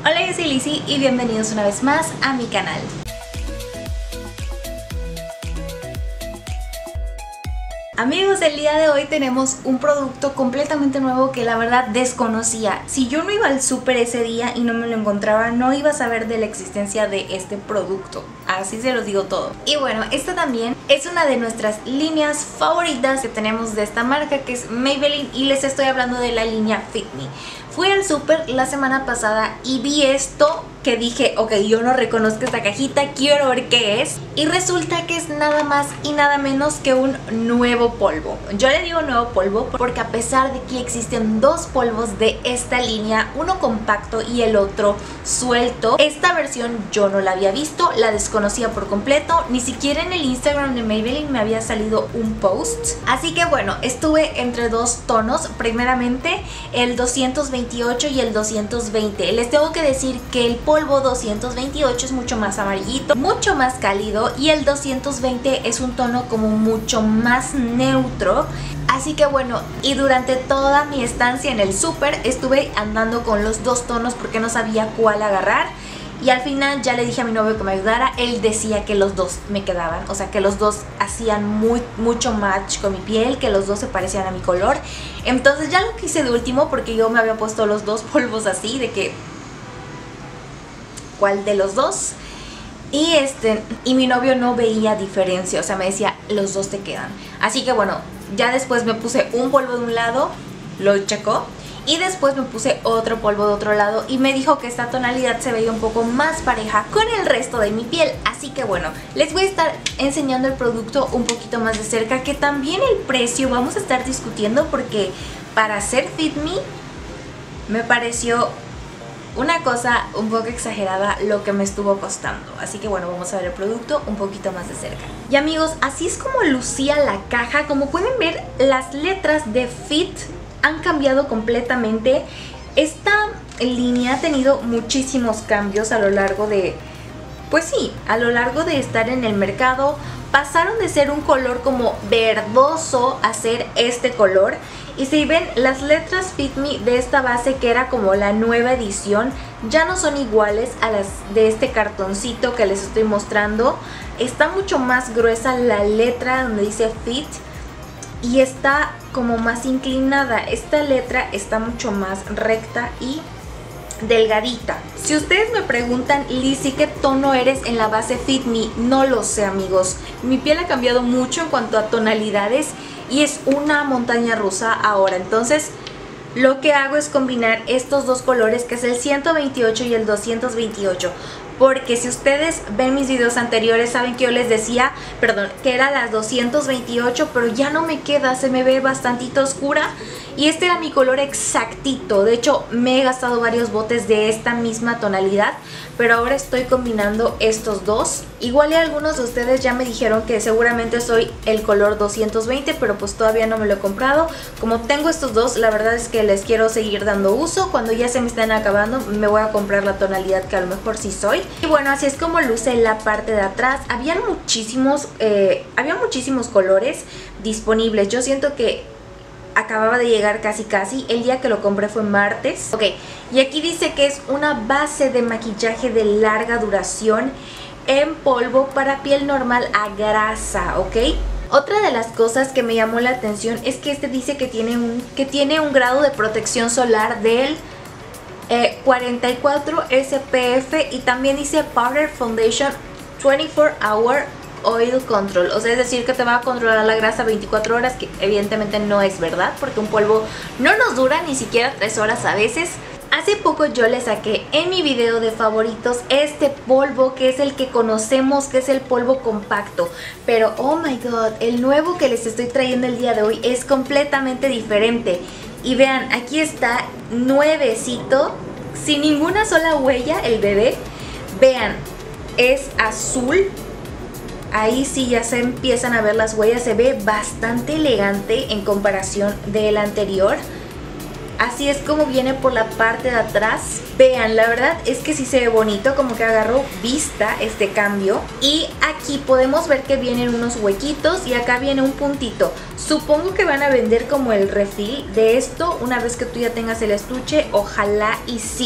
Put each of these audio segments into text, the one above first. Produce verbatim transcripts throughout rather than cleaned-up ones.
Hola, yo soy Lizzy y bienvenidos una vez más a mi canal. Amigos, el día de hoy tenemos un producto completamente nuevo que la verdad desconocía. Si yo no iba al súper ese día y no me lo encontraba, no iba a saber de la existencia de este producto. Así se los digo todo. Y bueno, esta también es una de nuestras líneas favoritas que tenemos de esta marca, que es Maybelline, y les estoy hablando de la línea Fit Me. Fui al súper la semana pasada y vi esto que dije, ok, yo no reconozco esta cajita, quiero ver qué es. Y resulta que es nada más y nada menos que un nuevo polvo. Yo le digo nuevo polvo porque a pesar de que existen dos polvos de esta línea, uno compacto y el otro suelto, esta versión yo no la había visto, la desconocía por completo, ni siquiera en el Instagram de Maybelline me había salido un post. Así que bueno, estuve entre dos tonos, primeramente el doscientos veintiocho y el doscientos veinte. Les tengo que decir que el polvo doscientos veintiocho es mucho más amarillito, mucho más cálido, y el doscientos veinte es un tono como mucho más neutro. Así que bueno, y durante toda mi estancia en el súper estuve andando con los dos tonos porque no sabía cuál agarrar. Y al final ya le dije a mi novio que me ayudara. Él decía que los dos me quedaban, o sea que los dos hacían muy, mucho match con mi piel, que los dos se parecían a mi color. Entonces ya lo quise de último porque yo me había puesto los dos polvos así, de que ¿cuál de los dos? Y este y mi novio no veía diferencia, o sea me decía los dos te quedan. Así que bueno, ya después me puse un polvo de un lado, lo checó. Y después me puse otro polvo de otro lado y me dijo que esta tonalidad se veía un poco más pareja con el resto de mi piel. Así que bueno, les voy a estar enseñando el producto un poquito más de cerca, que también el precio vamos a estar discutiendo porque para hacer Fit Me me pareció una cosa un poco exagerada lo que me estuvo costando. Así que bueno, vamos a ver el producto un poquito más de cerca. Y amigos, así es como lucía la caja. Como pueden ver, las letras de Fit han cambiado completamente. Esta línea ha tenido muchísimos cambios a lo largo de, pues sí, a lo largo de estar en el mercado. Pasaron de ser un color como verdoso a ser este color. Y si ven, las letras Fit Me de esta base, que era como la nueva edición, ya no son iguales a las de este cartoncito que les estoy mostrando. Está mucho más gruesa la letra donde dice Fit y está como más inclinada. Esta letra está mucho más recta y delgadita. Si ustedes me preguntan, Lizzy, ¿qué tono eres en la base Fit Me? No lo sé, amigos. Mi piel ha cambiado mucho en cuanto a tonalidades y es una montaña rusa ahora. Entonces lo que hago es combinar estos dos colores, que es el ciento veintiocho y el doscientos veintiocho. Porque si ustedes ven mis videos anteriores, saben que yo les decía, perdón, que era las doscientos veintiocho, pero ya no me queda, se me ve bastantito oscura. Y este era mi color exactito. De hecho, me he gastado varios botes de esta misma tonalidad, pero ahora estoy combinando estos dos. Igual y algunos de ustedes ya me dijeron que seguramente soy el color doscientos veinte, pero pues todavía no me lo he comprado. Como tengo estos dos, la verdad es que les quiero seguir dando uso. Cuando ya se me estén acabando, me voy a comprar la tonalidad que a lo mejor sí soy. Y bueno, así es como luce la parte de atrás. Habían muchísimos, eh, había muchísimos colores disponibles. Yo siento que acababa de llegar casi casi. El día que lo compré fue martes. Ok, y aquí dice que es una base de maquillaje de larga duración en polvo para piel normal a grasa, ¿ok? Otra de las cosas que me llamó la atención es que este dice que tiene un, que tiene un grado de protección solar del eh, cuarenta y cuatro S P F, y también dice Powder Foundation veinticuatro hour Oil Control, o sea, es decir que te va a controlar la grasa veinticuatro horas, que evidentemente no es verdad porque un polvo no nos dura ni siquiera tres horas a veces. Hace poco yo le saqué en mi video de favoritos este polvo, que es el que conocemos, que es el polvo compacto, pero oh my god, el nuevo que les estoy trayendo el día de hoy es completamente diferente. Y vean, aquí está nuevecito, sin ninguna sola huella el bebé. Vean, es azul. Ahí sí ya se empiezan a ver las huellas, se ve bastante elegante en comparación del anterior. Así es como viene por la parte de atrás. Vean, la verdad es que sí se ve bonito, como que agarró vista este cambio. Y aquí podemos ver que vienen unos huequitos y acá viene un puntito. Supongo que van a vender como el refill de esto una vez que tú ya tengas el estuche, ojalá y sí.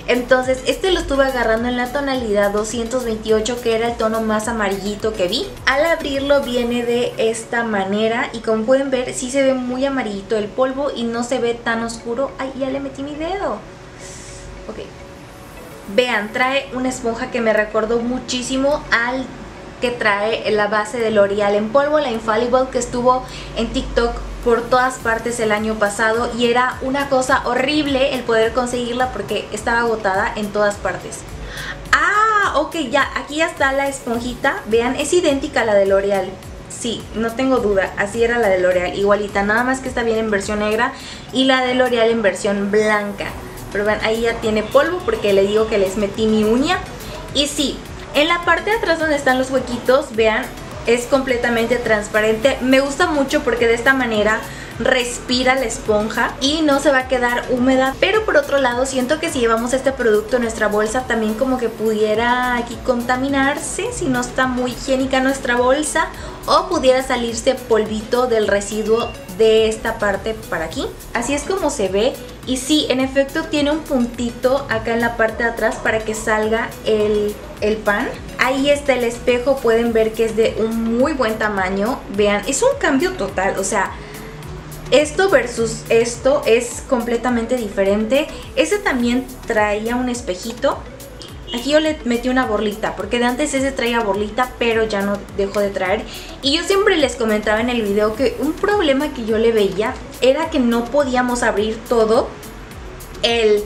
Entonces este lo estuve agarrando en la tonalidad doscientos veintiocho, que era el tono más amarillito que vi. Al abrirlo viene de esta manera y como pueden ver sí se ve muy amarillito el polvo y no se ve tan oscuro. Ay, ya le metí mi dedo. Ok. Vean, trae una esponja que me recordó muchísimo al que trae la base de L'Oreal en polvo, la Infallible, que estuvo en TikTok por todas partes el año pasado y era una cosa horrible el poder conseguirla porque estaba agotada en todas partes. Ah, ok, ya, aquí ya está la esponjita. Vean, es idéntica a la de L'Oreal. Sí, no tengo duda, así era la de L'Oreal, igualita, nada más que está bien en versión negra y la de L'Oreal en versión blanca. Pero vean, ahí ya tiene polvo porque le digo que les metí mi uña. Y sí, en la parte de atrás donde están los huequitos, vean, es completamente transparente. Me gusta mucho porque de esta manera respira la esponja y no se va a quedar húmeda. Pero por otro lado siento que si llevamos este producto en nuestra bolsa también como que pudiera aquí contaminarse si no está muy higiénica nuestra bolsa, o pudiera salirse polvito del residuo de esta parte para aquí. Así es como se ve. Y sí, en efecto tiene un puntito acá en la parte de atrás para que salga el, el pan. Ahí está el espejo, pueden ver que es de un muy buen tamaño. Vean, es un cambio total, o sea, esto versus esto es completamente diferente. Ese también traía un espejito. Aquí yo le metí una borlita, porque de antes ese traía borlita, pero ya no dejó de traer. Y yo siempre les comentaba en el video que un problema que yo le veía era que no podíamos abrir todo el,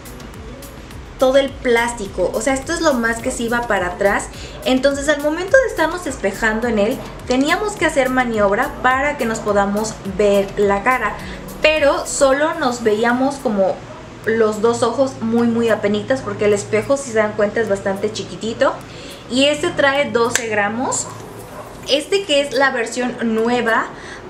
todo el plástico. O sea, esto es lo más que se iba para atrás. Entonces al momento de estarnos espejando en él, teníamos que hacer maniobra para que nos podamos ver la cara. Pero solo nos veíamos como los dos ojos muy muy apenitas, porque el espejo, si se dan cuenta, es bastante chiquitito. Y este trae doce gramos. Este, que es la versión nueva,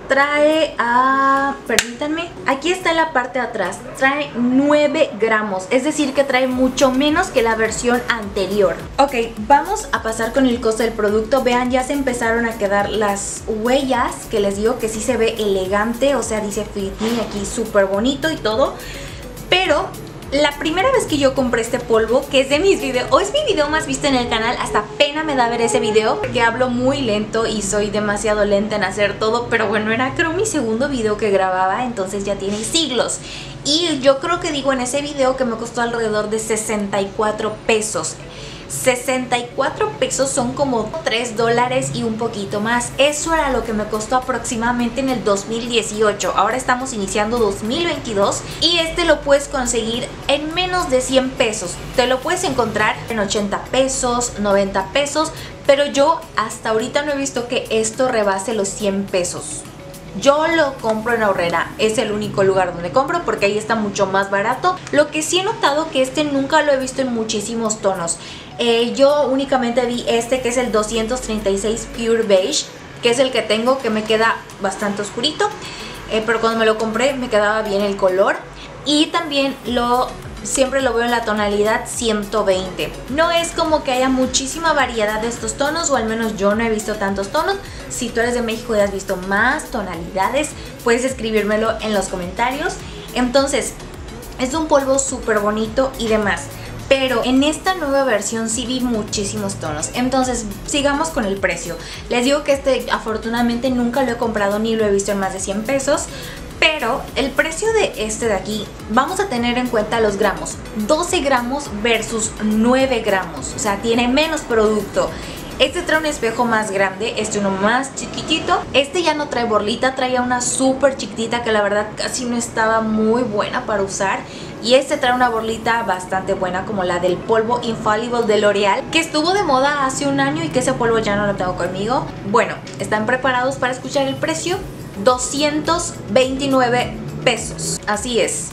trae a... permítanme, aquí está en la parte de atrás, trae nueve gramos, es decir que trae mucho menos que la versión anterior. Ok, vamos a pasar con el costo del producto. Vean, ya se empezaron a quedar las huellas, que les digo que sí se ve elegante, o sea, dice Fit Me aquí súper bonito y todo. Pero la primera vez que yo compré este polvo, que es de mis videos, o es mi video más visto en el canal, hasta pena me da ver ese video, porque hablo muy lento y soy demasiado lenta en hacer todo. Pero bueno, era creo mi segundo video que grababa, entonces ya tiene siglos. Y yo creo que digo en ese video que me costó alrededor de sesenta y cuatro pesos. sesenta y cuatro pesos son como tres dólares y un poquito más. Eso era lo que me costó aproximadamente en el dos mil dieciocho. Ahora estamos iniciando dos mil veintidós y este lo puedes conseguir en menos de cien pesos. Te lo puedes encontrar en ochenta pesos, noventa pesos, pero yo hasta ahorita no he visto que esto rebase los cien pesos. Yo lo compro en Aurrera, es el único lugar donde compro porque ahí está mucho más barato. Lo que sí he notado que este nunca lo he visto en muchísimos tonos. Eh, yo únicamente vi este, que es el doscientos treinta y seis Pure Beige, que es el que tengo, que me queda bastante oscurito. Eh, pero cuando me lo compré me quedaba bien el color. Y también lo... siempre lo veo en la tonalidad ciento veinte. No es como que haya muchísima variedad de estos tonos, o al menos yo no he visto tantos tonos. Si tú eres de México y has visto más tonalidades, puedes escribírmelo en los comentarios. Entonces, es un polvo súper bonito y demás. Pero en esta nueva versión sí vi muchísimos tonos. Entonces sigamos con el precio. Les digo que este afortunadamente nunca lo he comprado ni lo he visto en más de cien pesos. Pero el precio de este de aquí, vamos a tener en cuenta los gramos. doce gramos versus nueve gramos. O sea, tiene menos producto. Este trae un espejo más grande, este uno más chiquitito. Este ya no trae borlita, traía una súper chiquitita que la verdad casi no estaba muy buena para usar. Y este trae una borlita bastante buena, como la del polvo Infallible de L'Oreal, que estuvo de moda hace un año y que ese polvo ya no lo tengo conmigo. Bueno, ¿están preparados para escuchar el precio? doscientos veintinueve pesos, así es,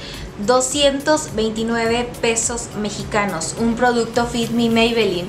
doscientos veintinueve pesos mexicanos. Un producto Fit Me Maybelline.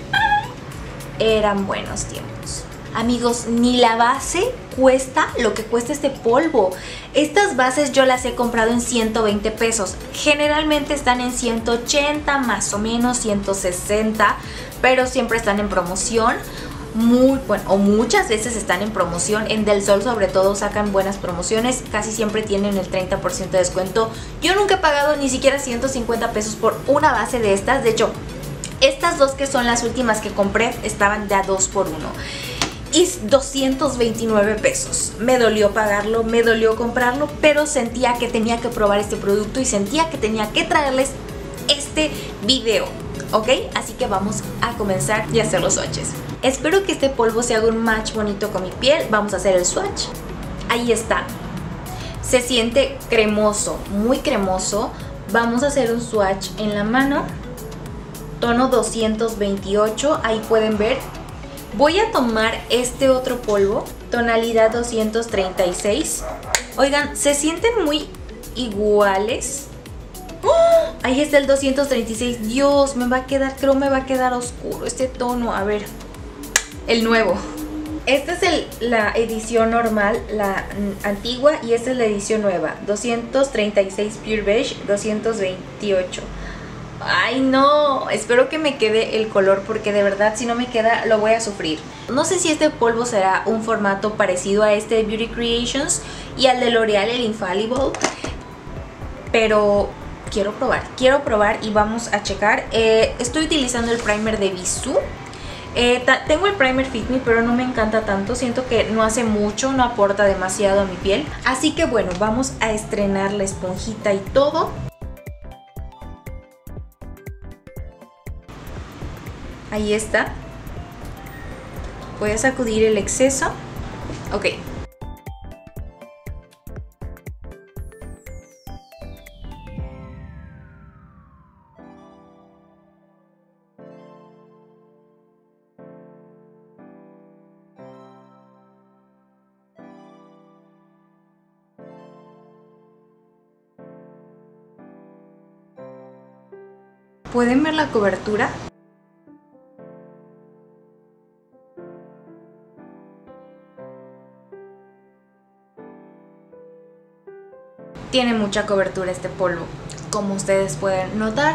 Eran buenos tiempos. Amigos, ni la base cuesta lo que cuesta este polvo. Estas bases yo las he comprado en ciento veinte pesos. Generalmente están en ciento ochenta, más o menos ciento sesenta, pero siempre están en promoción. muy bueno, o muchas veces están en promoción. En Del Sol sobre todo sacan buenas promociones, casi siempre tienen el treinta por ciento de descuento. Yo nunca he pagado ni siquiera ciento cincuenta pesos por una base de estas. De hecho, estas dos que son las últimas que compré estaban de a dos por uno y doscientos veintinueve pesos. Me dolió pagarlo, me dolió comprarlo, pero sentía que tenía que probar este producto y sentía que tenía que traerles este video, ¿ok? Así que vamos a comenzar y hacer los swatches. Espero que este polvo se haga un match bonito con mi piel. Vamos a hacer el swatch. Ahí está. Se siente cremoso, muy cremoso. Vamos a hacer un swatch en la mano. Tono doscientos veintiocho, ahí pueden ver. Voy a tomar este otro polvo, tonalidad doscientos treinta y seis. Oigan, se sienten muy iguales. ¡Oh! Ahí está el doscientos treinta y seis. Dios, me va a quedar, creo me va a quedar oscuro este tono. A ver, el nuevo. Esta es el, la edición normal, la antigua, y esta es la edición nueva. doscientos treinta y seis Pure Beige, doscientos veintiocho. Ay no, espero que me quede el color porque de verdad si no me queda lo voy a sufrir. No sé si este polvo será un formato parecido a este de Beauty Creations y al de L'Oreal, el Infallible, pero quiero probar, quiero probar y vamos a checar. Eh, estoy utilizando el primer de Bisú. Eh, tengo el primer Fit Me, pero no me encanta tanto, siento que no hace mucho, no aporta demasiado a mi piel. Así que bueno, vamos a estrenar la esponjita y todo. Ahí está. Voy a sacudir el exceso. Ok. ¿Pueden ver la cobertura? Tiene mucha cobertura este polvo, como ustedes pueden notar.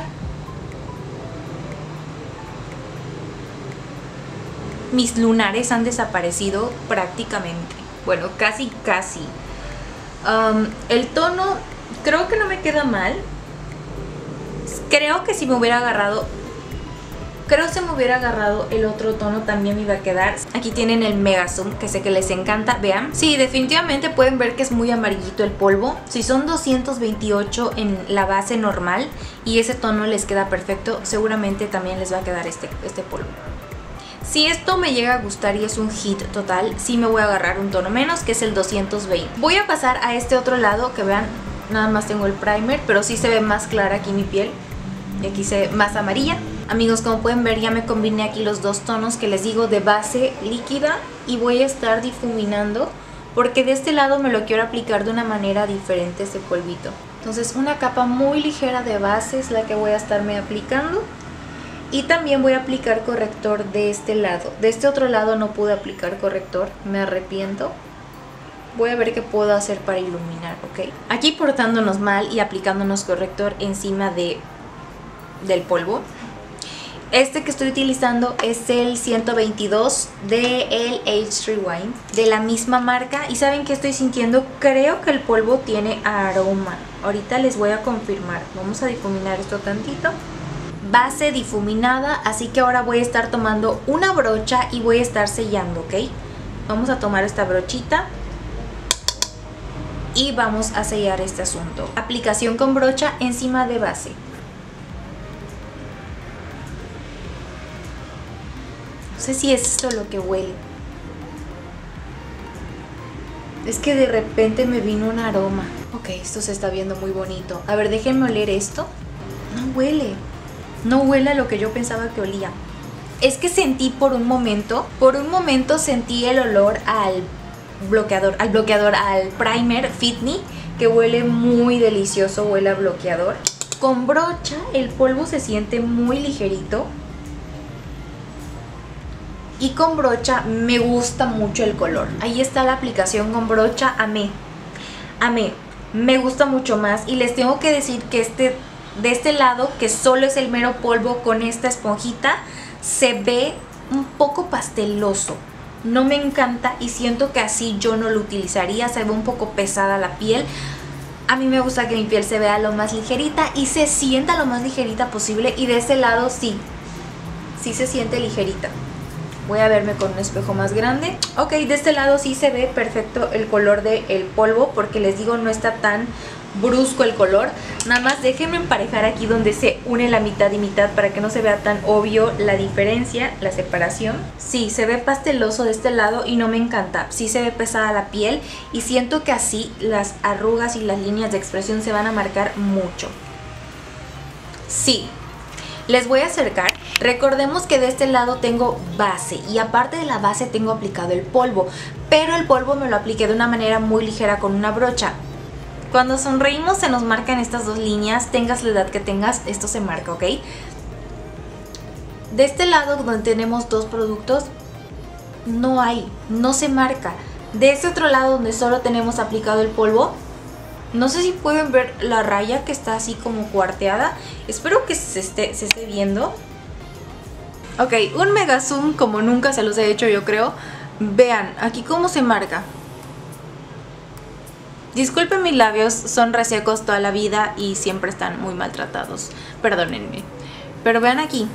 Mis lunares han desaparecido prácticamente. Bueno, casi, casi. Um, el tono creo que no me queda mal. Creo que si me hubiera agarrado... Creo que si me hubiera agarrado el otro tono también me iba a quedar. Aquí tienen el Mega Zoom, que sé que les encanta, vean. Sí, definitivamente pueden ver que es muy amarillito el polvo. Si son doscientos veintiocho en la base normal y ese tono les queda perfecto, seguramente también les va a quedar este, este polvo. Si esto me llega a gustar y es un hit total, sí me voy a agarrar un tono menos, que es el doscientos veinte. Voy a pasar a este otro lado, que vean, nada más tengo el primer, pero sí se ve más clara aquí mi piel. Y aquí se ve más amarilla. Amigos, como pueden ver, ya me combiné aquí los dos tonos que les digo de base líquida y voy a estar difuminando porque de este lado me lo quiero aplicar de una manera diferente este polvito. Entonces una capa muy ligera de base es la que voy a estarme aplicando y también voy a aplicar corrector de este lado. De este otro lado no pude aplicar corrector, me arrepiento. Voy a ver qué puedo hacer para iluminar, ¿ok? Aquí portándonos mal y aplicándonos corrector encima de, del polvo. Este que estoy utilizando es el ciento veintidós de el Age Rewind, de la misma marca. Y ¿saben qué estoy sintiendo? Creo que el polvo tiene aroma. Ahorita les voy a confirmar. Vamos a difuminar esto tantito. Base difuminada, así que ahora voy a estar tomando una brocha y voy a estar sellando, ¿ok? Vamos a tomar esta brochita y vamos a sellar este asunto. Aplicación con brocha encima de base. No sé si es esto lo que huele. Es que de repente me vino un aroma. Ok, esto se está viendo muy bonito. A ver, déjenme oler esto. No huele. No huele a lo que yo pensaba que olía. Es que sentí por un momento, por un momento sentí el olor al bloqueador, al bloqueador, al primer Fit Me, que huele muy delicioso, huele a bloqueador. Con brocha el polvo se siente muy ligerito. Y con brocha me gusta mucho el color. Ahí está la aplicación con brocha, amé. Amé. Me gusta mucho más. Y les tengo que decir que este, de este lado, que solo es el mero polvo con esta esponjita, se ve un poco pasteloso. No me encanta y siento que así yo no lo utilizaría, se ve un poco pesada la piel. A mí me gusta que mi piel se vea lo más ligerita y se sienta lo más ligerita posible, y de este lado sí, sí se siente ligerita. Voy a verme con un espejo más grande. Ok, de este lado sí se ve perfecto el color del polvo, porque les digo, no está tan brusco el color. Nada más déjenme emparejar aquí donde se une la mitad y mitad para que no se vea tan obvio la diferencia, la separación. Sí, se ve pasteloso de este lado y no me encanta. Sí se ve pesada la piel y siento que así las arrugas y las líneas de expresión se van a marcar mucho. Sí, les voy a acercar. Recordemos que de este lado tengo base y aparte de la base tengo aplicado el polvo, pero el polvo me lo apliqué de una manera muy ligera con una brocha. Cuando sonreímos se nos marcan estas dos líneas, tengas la edad que tengas, esto se marca, ¿ok? De este lado donde tenemos dos productos, no hay, no se marca. De este otro lado donde solo tenemos aplicado el polvo, no sé si pueden ver la raya que está así como cuarteada. Espero que se esté, se esté viendo. Ok, un mega zoom como nunca se los he hecho, yo creo. Vean, aquí cómo se marca. Disculpen mis labios, son resecos toda la vida y siempre están muy maltratados. Perdónenme. Pero vean aquí.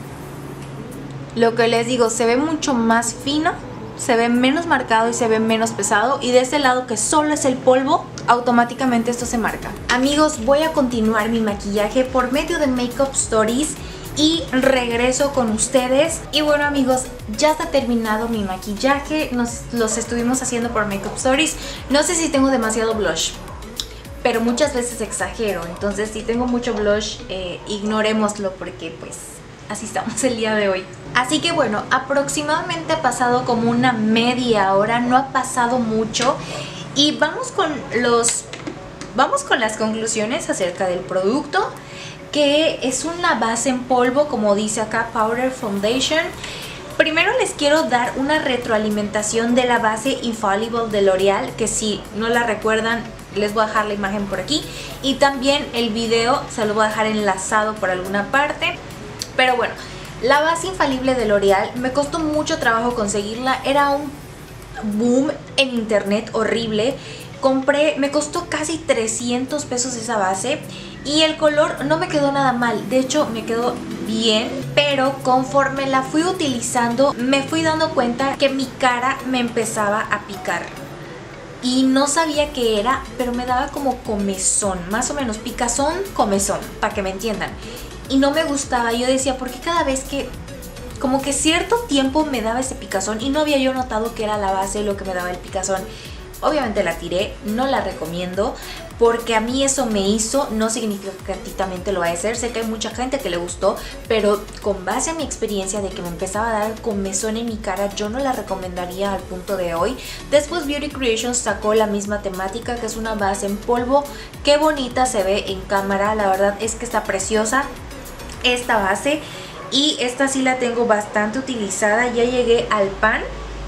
Lo que les digo, se ve mucho más fino, se ve menos marcado y se ve menos pesado. Y de este lado que solo es el polvo, automáticamente esto se marca. Amigos, voy a continuar mi maquillaje por medio de Makeup Stories y regreso con ustedes. Y bueno amigos, ya está terminado mi maquillaje. Nos los estuvimos haciendo por Makeup Stories. No sé si tengo demasiado blush, pero muchas veces exagero. Entonces si tengo mucho blush, eh, ignorémoslo porque pues así estamos el día de hoy. Así que bueno, aproximadamente ha pasado como una media hora, no ha pasado mucho. Y vamos con los vamos con las conclusiones acerca del producto, que es una base en polvo, como dice acá, Powder Foundation. Primero les quiero dar una retroalimentación de la base Infallible de L'Oreal, que si no la recuerdan les voy a dejar la imagen por aquí y también el video se lo voy a dejar enlazado por alguna parte. Pero bueno, la base infalible de L'Oreal me costó mucho trabajo conseguirla, era un boom en internet horrible. Compré, me costó casi trescientos pesos esa base y el color no me quedó nada mal, de hecho me quedó bien, pero conforme la fui utilizando me fui dando cuenta que mi cara me empezaba a picar y no sabía qué era, pero me daba como comezón, más o menos picazón, comezón, para que me entiendan, y no me gustaba. Yo decía, ¿por qué cada vez que como que cierto tiempo me daba ese picazón y no había yo notado que era la base lo que me daba el picazón? Obviamente la tiré, no la recomiendo porque a mí eso me hizo, no significa que a ti también te lo va a hacer. Sé que hay mucha gente que le gustó, pero con base a mi experiencia de que me empezaba a dar comezón en mi cara, yo no la recomendaría al punto de hoy. Después Beauty Creations sacó la misma temática, que es una base en polvo. Qué bonita se ve en cámara, la verdad es que está preciosa esta base. Y esta sí la tengo bastante utilizada, ya llegué al pan.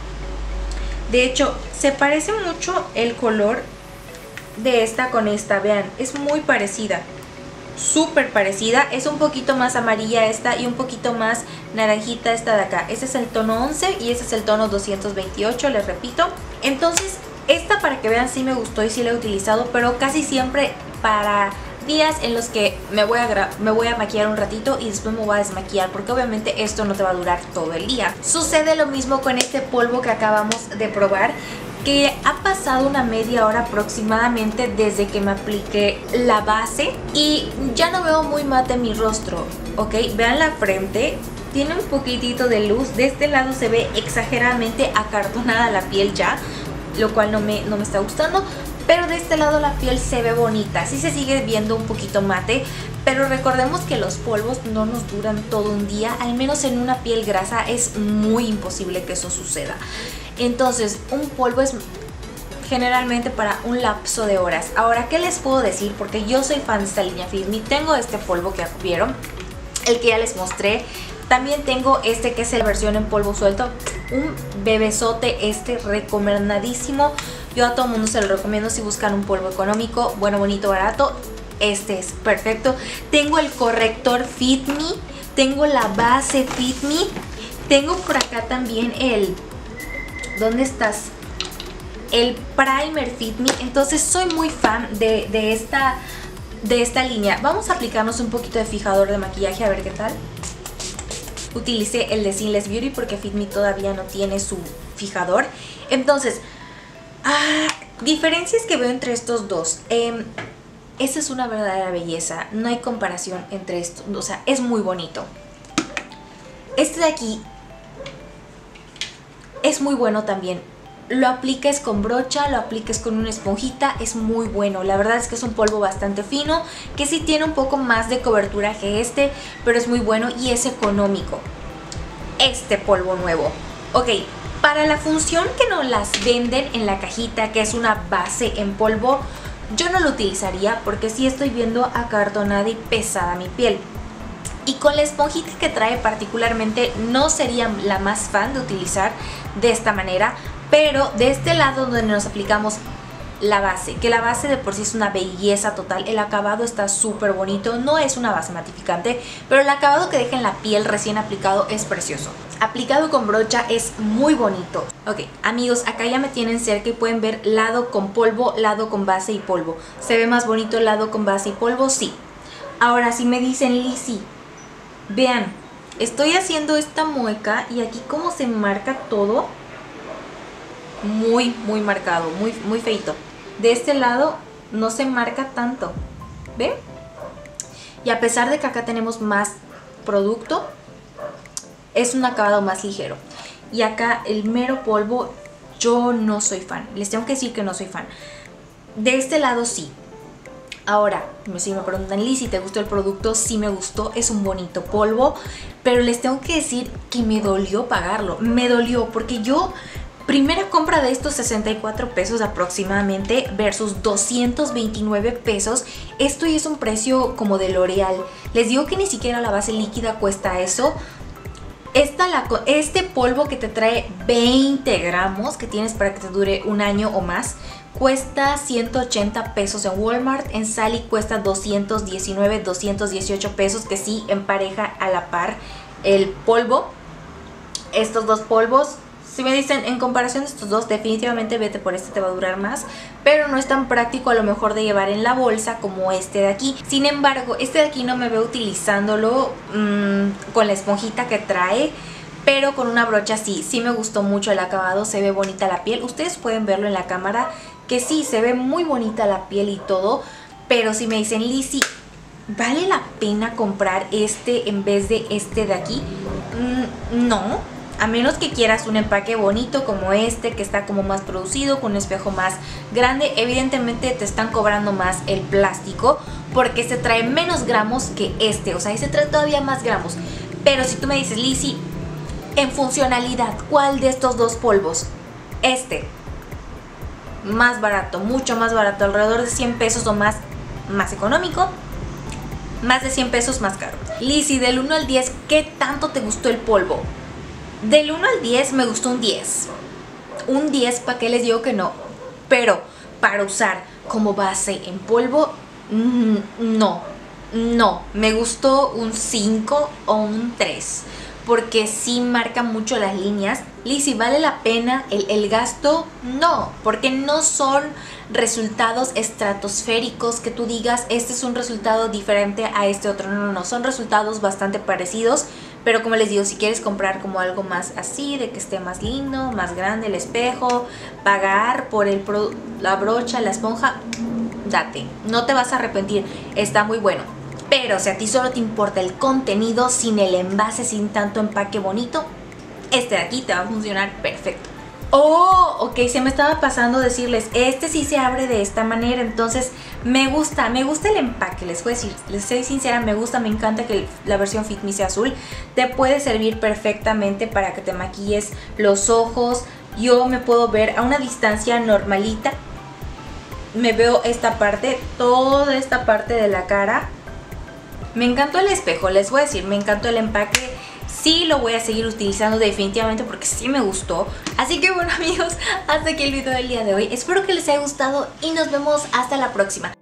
De hecho, se parece mucho el color de esta con esta, vean, es muy parecida, súper parecida. Es un poquito más amarilla esta y un poquito más naranjita esta de acá. Este es el tono once y este es el tono doscientos veintiocho, les repito. Entonces, esta para que vean sí me gustó y sí la he utilizado, pero casi siempre para días en los que me voy, a me voy a maquillar un ratito y después me voy a desmaquillar, porque obviamente esto no te va a durar todo el día. Sucede lo mismo con este polvo que acabamos de probar, que ha pasado una media hora aproximadamente desde que me apliqué la base y ya no veo muy mate mi rostro, ¿ok? Vean la frente, tiene un poquitito de luz, de este lado se ve exageradamente acartonada la piel ya, lo cual no me, no me está gustando. Pero de este lado la piel se ve bonita, sí se sigue viendo un poquito mate, pero recordemos que los polvos no nos duran todo un día, al menos en una piel grasa es muy imposible que eso suceda. Entonces un polvo es generalmente para un lapso de horas. Ahora, ¿qué les puedo decir? Porque yo soy fan de esta línea Fit Me, tengo este polvo que vieron, el que ya les mostré. También tengo este que es la versión en polvo suelto, un bebesote, este recomendadísimo. Yo a todo mundo se lo recomiendo si buscan un polvo económico, bueno, bonito, barato. Este es perfecto. Tengo el corrector Fit Me, tengo la base Fit Me, Tengo por acá también el... ¿Dónde estás? El Primer Fit Me. Entonces soy muy fan de, de, esta, de esta línea. Vamos a aplicarnos un poquito de fijador de maquillaje a ver qué tal. Utilicé el de Seamless Beauty porque Fit Me todavía no tiene su fijador. Entonces, ah, diferencias que veo entre estos dos. Eh, esta es una verdadera belleza. No hay comparación entre estos. O sea, es muy bonito. Este de aquí es muy bueno también. Lo apliques con brocha, lo apliques con una esponjita, es muy bueno. La verdad es que es un polvo bastante fino, que sí tiene un poco más de cobertura que este, pero es muy bueno y es económico. Este polvo nuevo. Ok, para la función que nos las venden en la cajita, que es una base en polvo, yo no lo utilizaría porque sí estoy viendo acartonada y pesada mi piel. Y con la esponjita que trae particularmente no sería la más fan de utilizar de esta manera. Pero de este lado donde nos aplicamos la base, que la base de por sí es una belleza total. El acabado está súper bonito, no es una base matificante, pero el acabado que deja en la piel recién aplicado es precioso. Aplicado con brocha es muy bonito. Ok, amigos, acá ya me tienen cerca y pueden ver lado con polvo, lado con base y polvo. ¿Se ve más bonito el lado con base y polvo? Sí. Ahora, si me dicen, Lizzy, vean, estoy haciendo esta mueca y aquí como se marca todo, muy, muy marcado, muy, muy feito. De este lado no se marca tanto, ¿ven? Y a pesar de que acá tenemos más producto, es un acabado más ligero. Y acá el mero polvo, yo no soy fan. Les tengo que decir que no soy fan. De este lado sí. Ahora, si me preguntan, Lizzy, ¿te gustó el producto? Sí me gustó, es un bonito polvo, pero les tengo que decir que me dolió pagarlo. Me dolió porque yo, primera compra de estos sesenta y cuatro pesos aproximadamente versus doscientos veintinueve pesos. Esto ya es un precio como de L'Oreal. Les digo que ni siquiera la base líquida cuesta eso. Esta, la, este polvo que te trae veinte gramos, que tienes para que te dure un año o más, cuesta ciento ochenta pesos en Walmart. En Sally cuesta doscientos diecinueve, doscientos dieciocho pesos, que sí empareja a la par el polvo. Estos dos polvos, si me dicen en comparación de estos dos, definitivamente vete por este, te va a durar más, pero no es tan práctico a lo mejor de llevar en la bolsa como este de aquí. Sin embargo, este de aquí no me veo utilizándolo mmm, con la esponjita que trae, pero con una brocha sí, sí me gustó mucho el acabado, se ve bonita la piel. Ustedes pueden verlo en la cámara, que sí, se ve muy bonita la piel y todo, pero si me dicen, Lizzy, ¿vale la pena comprar este en vez de este de aquí? Mm, no. A menos que quieras un empaque bonito como este, que está como más producido, con un espejo más grande. Evidentemente te están cobrando más el plástico porque se trae menos gramos que este. O sea, este trae todavía más gramos. Pero si tú me dices, Lizzy, en funcionalidad, ¿cuál de estos dos polvos? Este. Más barato, mucho más barato, alrededor de cien pesos o más, más económico. Más de cien pesos más caro. Lizzy, del uno al diez, ¿qué tanto te gustó el polvo? Del uno al diez me gustó un diez. Un diez, ¿para qué les digo que no? Pero para usar como base en polvo, mmm, no. No, me gustó un cinco o un tres. Porque sí marca mucho las líneas. Lizzy, ¿vale la pena el, el gasto? No, porque no son resultados estratosféricos que tú digas, este es un resultado diferente a este otro. No, no, no, son resultados bastante parecidos. Pero como les digo, si quieres comprar como algo más así, de que esté más lindo, más grande el espejo, pagar por el pro, la brocha, la esponja, date, no te vas a arrepentir, está muy bueno. Pero si a ti solo te importa el contenido, sin el envase, sin tanto empaque bonito, este de aquí te va a funcionar perfecto. Oh, ok, se me estaba pasando decirles, este sí se abre de esta manera, entonces me gusta, me gusta el empaque, les voy a decir, les soy sincera, me gusta, me encanta que la versión Fit Me sea azul. Te puede servir perfectamente para que te maquilles los ojos. Yo me puedo ver a una distancia normalita, me veo esta parte, toda esta parte de la cara. Me encantó el espejo, les voy a decir, me encantó el empaque. Sí lo voy a seguir utilizando definitivamente porque sí me gustó. Así que bueno amigos, hasta aquí el video del día de hoy. Espero que les haya gustado y nos vemos hasta la próxima.